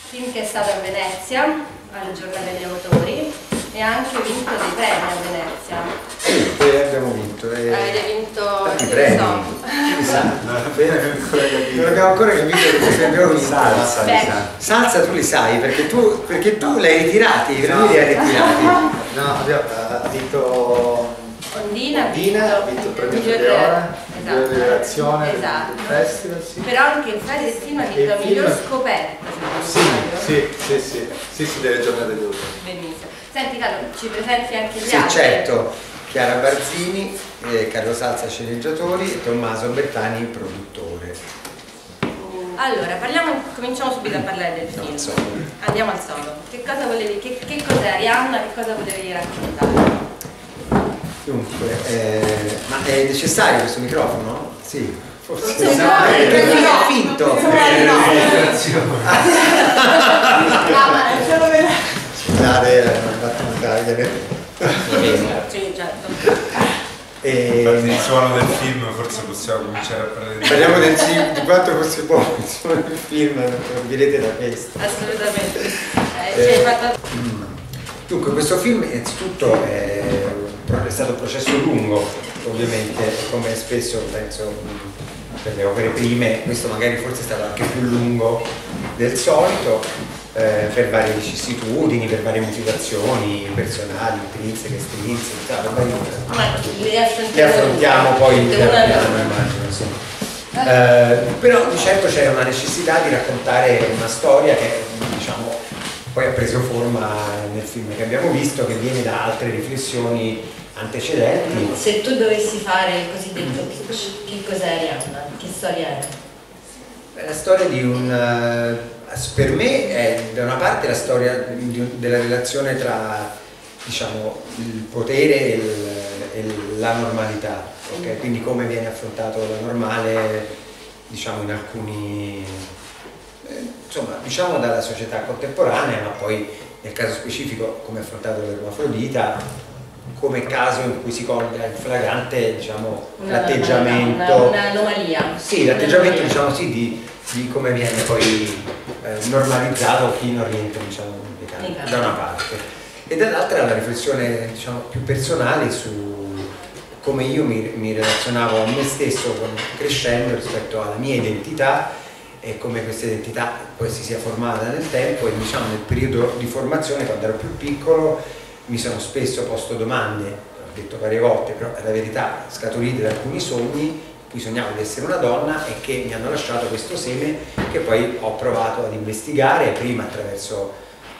film che è stato a Venezia, alle giornate degli autori, e ha anche vinto dei premi a Venezia. E abbiamo vinto. Avete vinto i premi. Non abbiamo ancora capito perché abbiamo vinto. Salsa tu li sai, perché tu l'hai ritirati, lui li ha ritirati. No, ha vinto Ondina ha vinto il premio Fiore, migliore rivelazione del festival, sì. Però anche il Festival del film ha vinto la miglior scoperta. Sì, delle giornate di autunno. Benissimo. Senti Carlo, ci presenti anche gli sì, altri? Certo, Chiara Barzini, Carlo Salza sceneggiatori e Tommaso Bertani produttore. Allora, cominciamo subito a parlare del film. Andiamo al sodo. Che cos'è Arianna? Che cosa volevi raccontare? Dunque, ma è necessario questo microfono? Sì, forse perché è finto. Scusate, Sì, certo. Infatti il suono del film forse possiamo cominciare a parlare. Parliamo di quanto fosse buono il suono del film, lo capirete da questo. Assolutamente. Dunque, questo film innanzitutto è stato un processo lungo, ovviamente, come spesso penso per le opere prime, questo magari forse è stato anche più lungo del solito, per varie vicissitudini, per varie motivazioni personali, intrinseche, estrinseche, per varie... le affrontiamo poi piano piano, immagino, sì. Però di certo c'era una necessità di raccontare una storia che, diciamo, poi ha preso forma nel film che abbiamo visto, che viene da altre riflessioni antecedenti. Se tu dovessi fare il cosiddetto pitch, che cos'è Arianna? Che storia è? La storia di per me è da una parte la storia della relazione tra, diciamo, il potere e la normalità, okay? Quindi come viene affrontato la normale, diciamo, in alcuni, insomma, diciamo dalla società contemporanea, ma poi nel caso specifico come è affrontato l'ermafrodita, come caso in cui si coglie in flagrante, diciamo, l'atteggiamento, un'anomalia. Sì, l'atteggiamento, diciamo, sì, di come viene poi normalizzato chi non rientra, diciamo, da una parte, e dall'altra la riflessione, diciamo, più personale su come io mi relazionavo a me stesso crescendo rispetto alla mia identità e come questa identità poi si sia formata nel tempo. E, diciamo, nel periodo di formazione, quando ero più piccolo, mi sono spesso posto domande, l'ho detto varie volte, però è la verità, scaturite da alcuni sogni in cui sognavo di essere una donna e che mi hanno lasciato questo seme che poi ho provato ad investigare, prima attraverso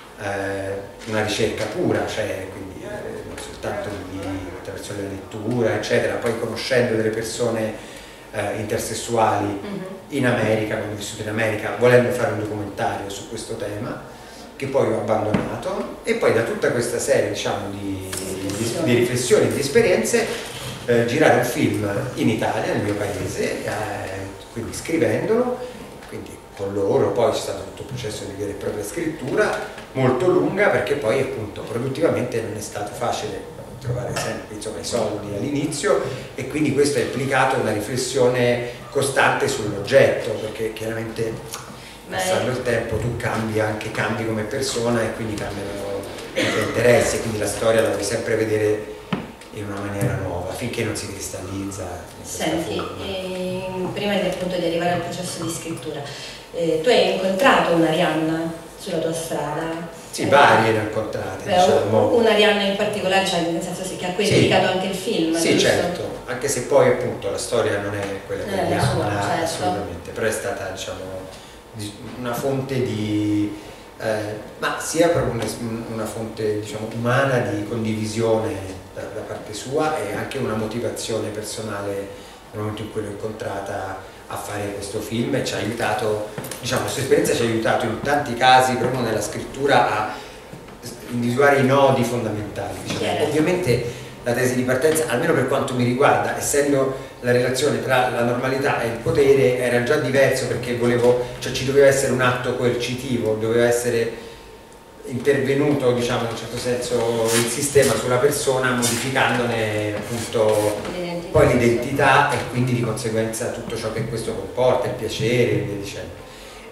una ricerca pura, cioè quindi non soltanto attraverso la lettura, eccetera, poi conoscendo delle persone intersessuali in America, quando ho vissuto in America, volendo fare un documentario su questo tema, che poi ho abbandonato, e poi da tutta questa serie, diciamo, di riflessioni, di esperienze, girare un film in Italia, nel mio paese, quindi scrivendolo, quindi con loro. Poi c'è stato tutto il processo di vera e propria scrittura, molto lunga, perché poi appunto produttivamente non è stato facile trovare sempre, insomma, i soldi all'inizio, e quindi questo ha implicato una riflessione costante sull'oggetto, perché chiaramente passando il tempo tu cambi come persona, e quindi cambiano i tuoi interessi, e quindi la storia la devi sempre vedere in una maniera nuova finché non si cristallizza. Senti, prima appunto di arrivare al processo di scrittura, tu hai incontrato un'Arianna sulla tua strada? Sì, varie ne ho incontrate, diciamo. Un'Arianna in particolare, cioè nel senso che a cui è dedicato anche il film? Sì, giusto? Certo, anche se poi appunto la storia non è quella che abbiamo, certo. Assolutamente, però è stata, diciamo, una fonte di ma sia proprio una fonte, diciamo, umana di condivisione da parte sua, e anche una motivazione personale nel momento in cui l'ho incontrata a fare questo film, e ci ha aiutato, diciamo, questa esperienza ci ha aiutato in tanti casi proprio nella scrittura a individuare i nodi fondamentali, diciamo. Ovviamente la tesi di partenza, almeno per quanto mi riguarda, essendo la relazione tra la normalità e il potere, era già diverso, perché cioè ci doveva essere un atto coercitivo, doveva essere intervenuto, diciamo, in un certo senso il sistema sulla persona, modificandone appunto poi l'identità, e quindi di conseguenza tutto ciò che questo comporta, il piacere e via dicendo.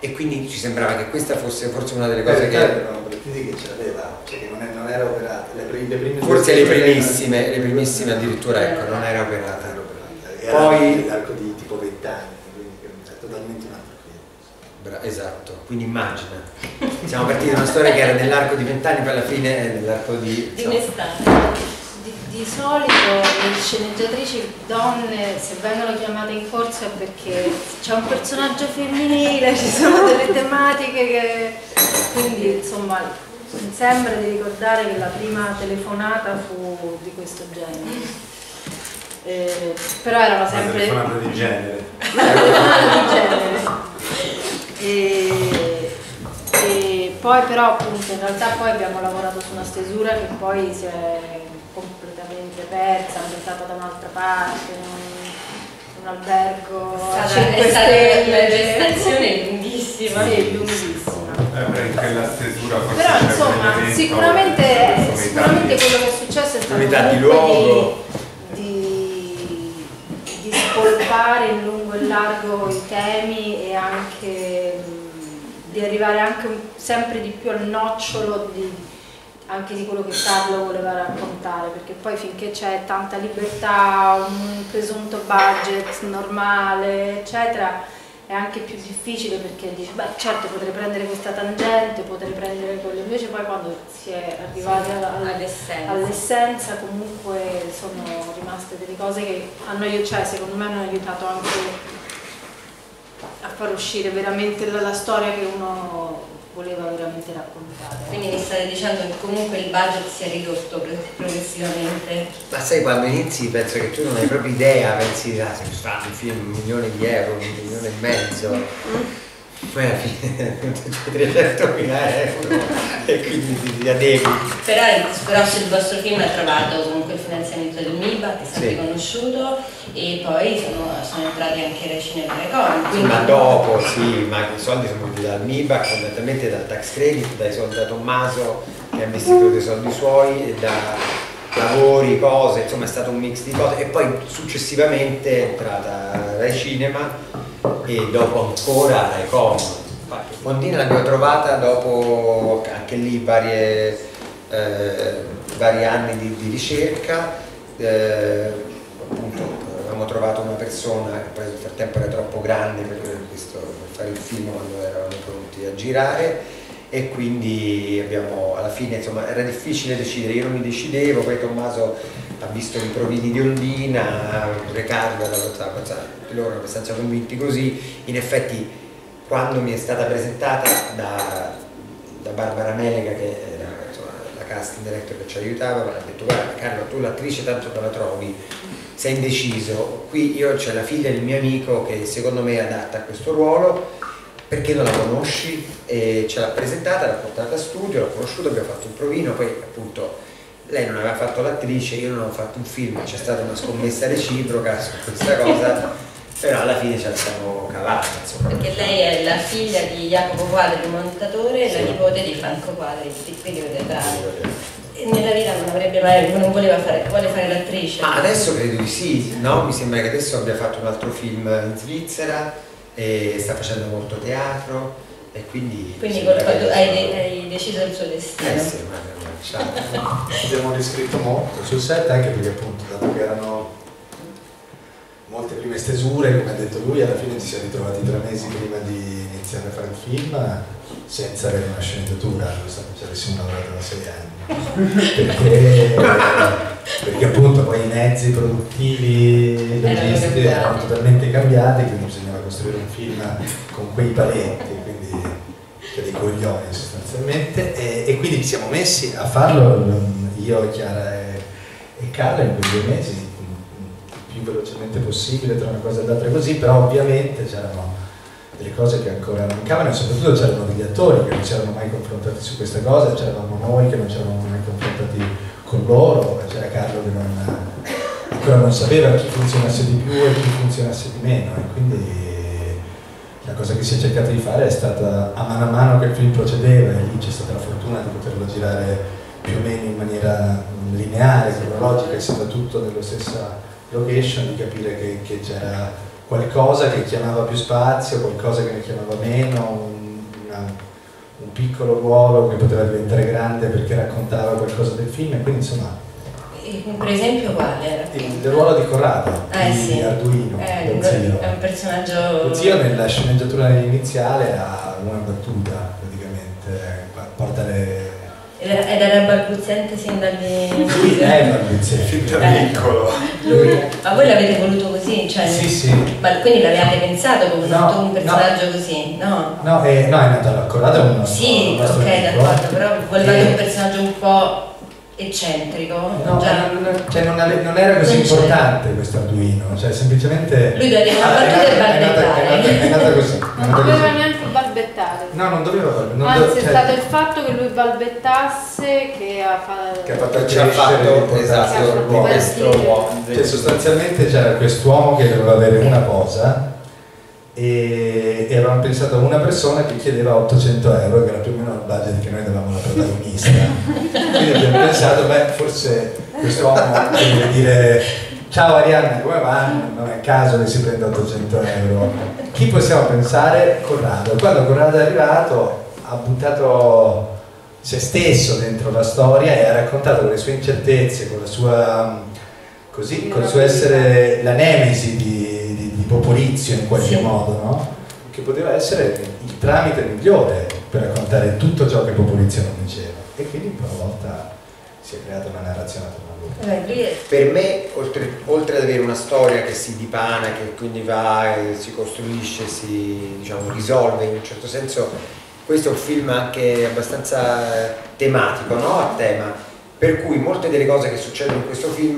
e quindi ci sembrava che questa fosse forse una delle cose che... erano Bertini che ce l'aveva, cioè che non era operata, le prime forse le primissime addirittura, ecco, non era operata. Poi l'arco di tipo 20 anni, quindi è totalmente un altro film. Esatto, quindi immagina, siamo partiti da una storia che era nell'arco di 20 anni, poi alla fine è nell'arco di un'estate. Di solito le sceneggiatrici donne, se vengono chiamate in corso è perché c'è un personaggio femminile, ci sono delle tematiche che... quindi insomma mi sembra di ricordare che la prima telefonata fu di questo genere. Però erano sempre... telefonata di genere. E poi però appunto in realtà poi abbiamo lavorato su una stesura che poi si è completamente persa, ambientata da un'altra parte, un albergo a 5 stelle. La gestazione lunghissima. Sì, lunghissima. Perché la stesura forse però insomma sicuramente quello che è successo è stato unità di luogo, di spolpare in lungo e largo i temi e anche di arrivare anche sempre di più al nocciolo anche di quello che Carlo voleva raccontare, perché poi finché c'è tanta libertà, un presunto budget normale eccetera, è anche più difficile perché dici, beh certo potrei prendere questa tangente, potrei prendere quello, invece poi quando si è arrivati all'essenza comunque sono rimaste delle cose che secondo me hanno aiutato anche a far uscire veramente la storia che uno voleva veramente raccontare. Quindi mi state dicendo che comunque il budget si è ridotto progressivamente? ma sai, quando inizi penso che tu non hai proprio idea, pensi se fai un film 1 milione di euro, 1,5 milioni, poi alla fine 300.000 euro e quindi ti adegui. Però se il vostro film ha trovato comunque il finanziamento del MIBA, che è sempre conosciuto, e poi sono entrati anche i cinema Recon. Ma dopo ma i soldi sono venuti dal MIBA, fondamentalmente dal tax credit, dai soldi da Tommaso che ha investito dei soldi suoi, e da lavori, cose, insomma è stato un mix di cose, e poi successivamente è entrata Rai Cinema e dopo ancora Rai Com. Fondina l'abbiamo trovata dopo anche lì vari anni di ricerca, appunto avevamo trovato una persona che poi nel frattempo era troppo grande per fare il film quando eravamo pronti a girare, e quindi alla fine insomma era difficile decidere, io non mi decidevo, poi Tommaso ha visto i provini di Ondina, Riccardo loro erano abbastanza convinti così. In effetti quando mi è stata presentata da Barbara Melega, che era insomma, la casting director che ci aiutava, mi ha detto guarda Carlo, tu l'attrice tanto non la trovi, sei indeciso, qui c'è la figlia del mio amico che secondo me è adatta a questo ruolo, perché non la conosci? E ce l'ha presentata, l'ha portata a studio, l'ho conosciuta, abbiamo fatto un provino, poi appunto lei non aveva fatto l'attrice, io non avevo fatto un film, c'è stata una scommessa reciproca su questa cosa, però alla fine ce la siamo cavata, insomma. Perché lei è la figlia di Jacopo Quadri, il montatore, e la nipote di Franco Quadri, il figlio teatrale. E nella vita non vuole fare l'attrice. Ma adesso credo di sì, no? Mi sembra che adesso abbia fatto un altro film in Svizzera e sta facendo molto teatro, e quindi hai deciso il suo destino. Sì, abbiamo riscritto molto sul set, anche perché appunto dato che erano molte prime stesure, come ha detto lui, alla fine ci siamo ritrovati 3 mesi prima di iniziare a fare il film senza avere una sceneggiatura, nonostante ci avessimo lavorato da 6 anni, perché appunto poi i mezzi produttivi logistici erano totalmente cambiati, quindi bisognava costruire un film con quei paletti, quindi che dei coglioni sostanzialmente, e quindi ci siamo messi a farlo io, Chiara e Carla in quei 2 mesi il più velocemente possibile tra una cosa e l'altra, così, però ovviamente c'erano delle cose che ancora mancavano, e soprattutto c'erano degli attori che non si erano mai confrontati su questa cosa, c'eravamo noi che non ci eravamo mai confrontati con loro, c'era Carlo che ancora non sapeva chi funzionasse di più e chi funzionasse di meno, e quindi la cosa che si è cercato di fare è stata, a mano che il film procedeva, e lì c'è stata la fortuna di poterlo girare più o meno in maniera lineare, cronologica, essendo tutto nella stessa location, di capire che c'era qualcosa che chiamava più spazio, qualcosa che ne chiamava meno, un piccolo ruolo che poteva diventare grande perché raccontava qualcosa del film, e quindi insomma... Per esempio quale era? Il ruolo di Corrado, di sì. Arduino, lo zio. È un personaggio... Lo zio nella sceneggiatura iniziale ha una battuta, praticamente, porta le... Ed era balbuziente sin dall'inizio. Lui è balbuziente. Fin da piccolo. Ma voi l'avete voluto così? Cioè, Sì. Ma quindi l'avevate pensato come No, un personaggio così? No? No, è nato Corrado, è un nostro, Sì, un nostro ok, amico. d'accordo, però volevate un personaggio un po' eccentrico. No, già. non era così Non c'era. importante questo Arduino, cioè semplicemente... Lui doveva dire una battuta e balbettare. È nata così. Non doveva neanche balbettare. No, non doveva balbettare. Anzi, è stato il fatto che lui balbettasse che ha fatto... ci ha fatto esatto Sì. questo uomo. Cioè, sostanzialmente c'era quest'uomo che doveva avere una posa e avevamo pensato a una persona che chiedeva 800 euro, che era più o meno il budget che noi davamo alla protagonista. Quindi abbiamo pensato, beh, forse quest'uomo deve dire ciao Arianna, come va? Non è caso che si prenda 800 euro. Chi possiamo pensare? Corrado. Quando Corrado è arrivato ha buttato se stesso dentro la storia e ha raccontato con le sue incertezze, con la sua così, con il suo essere la nemesi di Popolizio in qualche modo, no? Che poteva essere il tramite migliore per raccontare tutto ciò che Popolizio non diceva, e quindi per una volta si è creata una narrazione attorno a lui. Per me, oltre ad avere una storia che si dipana, che quindi va e si costruisce, si risolve in un certo senso, questo è un film anche abbastanza tematico, no? A tema, per cui molte delle cose che succedono in questo film,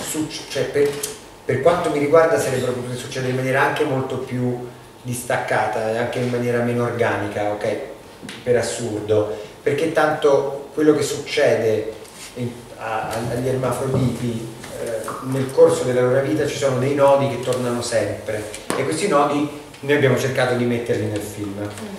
per quanto mi riguarda, sarebbero potute succedere in maniera anche molto più distaccata e anche in maniera meno organica, ok? Per assurdo, perché tanto quello che succede agli ermafroditi nel corso della loro vita, ci sono dei nodi che tornano sempre, e questi nodi noi abbiamo cercato di metterli nel film,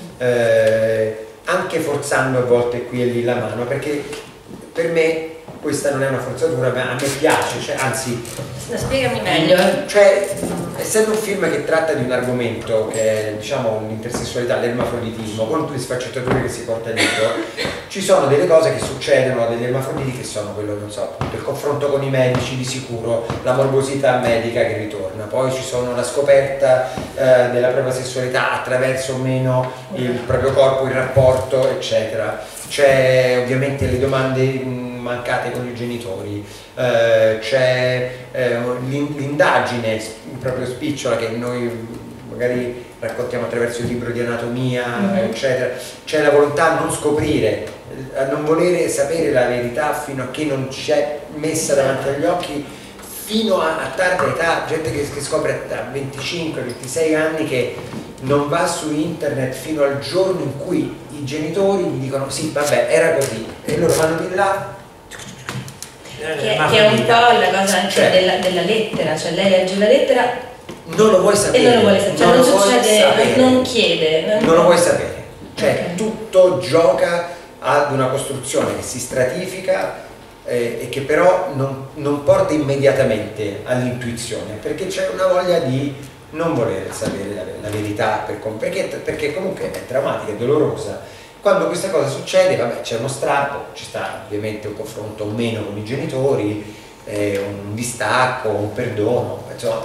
anche forzando a volte qui e lì la mano, perché per me questa non è una forzatura, ma a me piace, cioè, anzi... Spiegami meglio. Cioè, essendo un film che tratta di un argomento che è, l'intersessualità, l'ermafroditismo, con tutte le sfaccettature che si porta dietro, ci sono delle cose che succedono degli ermafroditi che sono quello, non so, appunto, il confronto con i medici di sicuro, la morbosità medica che ritorna, poi ci sono la scoperta della propria sessualità attraverso o meno il proprio corpo, il rapporto, eccetera. C'è ovviamente le domande mancate con i genitori, c'è l'indagine proprio spicciola che noi magari raccontiamo attraverso il libro di anatomia, eccetera. C'è la volontà a non scoprire, a non volere sapere la verità fino a che non ci è messa davanti agli occhi, fino a tarda età, gente che scopre a 25-26 anni che non va su internet fino al giorno in cui i genitori gli dicono sì, vabbè, era così, e loro vanno di là. Che è un po' la cosa anche della lettera, cioè lei legge la lettera, non lo vuoi sapere, e non lo vuole sapere, cioè non succede, non chiede, non lo vuoi sapere, cioè tutto gioca ad una costruzione che si stratifica e che però non porta immediatamente all'intuizione, perché c'è una voglia di non voler sapere la verità, perché comunque è drammatica, è dolorosa. Quando questa cosa succede, vabbè, c'è uno strappo, ci sta ovviamente un confronto o meno con i genitori, un distacco, un perdono, insomma,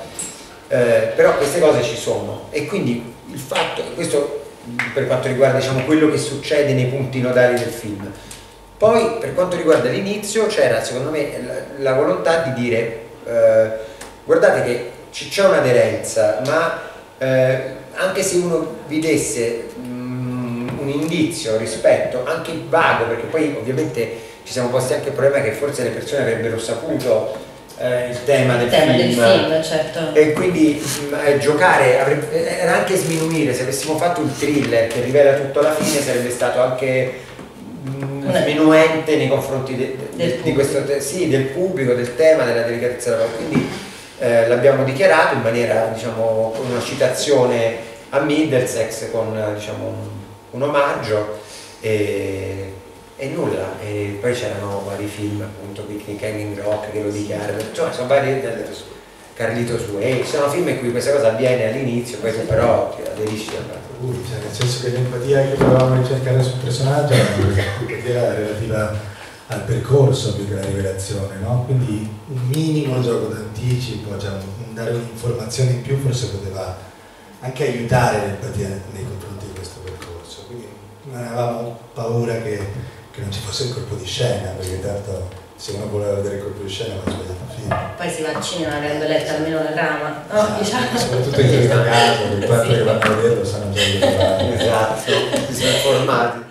però queste cose ci sono, e quindi il fatto, questo per quanto riguarda quello che succede nei punti nodali del film. Poi per quanto riguarda l'inizio c'era secondo me la volontà di dire guardate che c'è un'aderenza, ma anche se uno vi desse un indizio rispetto anche vago, perché poi ovviamente ci siamo posti anche il problema che forse le persone avrebbero saputo il tema del film, certo. E quindi giocare era anche sminuire. Se avessimo fatto il thriller che rivela tutto alla fine, sarebbe stato anche sminuente nei confronti di questo, sì, del pubblico, del tema, della delicatezza della cosa. Quindi l'abbiamo dichiarato in maniera, con una citazione a Middlesex, con un omaggio, e nulla. E poi c'erano vari film, appunto Picnic Hanging Rock che lo dichiarano, insomma sono vari. Carlito su ci sono film in cui questa cosa avviene all'inizio, poi però ti aderisci alla cioè, nel senso che l'empatia che volevamo ricercare sul personaggio era relativa al percorso più che alla rivelazione, no? Quindi un minimo gioco d'anticipo, cioè dare un'informazione in più forse poteva anche aiutare l'empatia nei confronti di questo percorso, quindi non avevamo paura che non ci fosse il colpo di scena, perché tanto se uno voleva vedere il colpo di scena va sbagliato il film. Poi si va al cinema avendo letto almeno la trama, no? Diciamo. Soprattutto in questo caso, perché poi che vanno a vederlo sanno già di che esatto, si sono informati.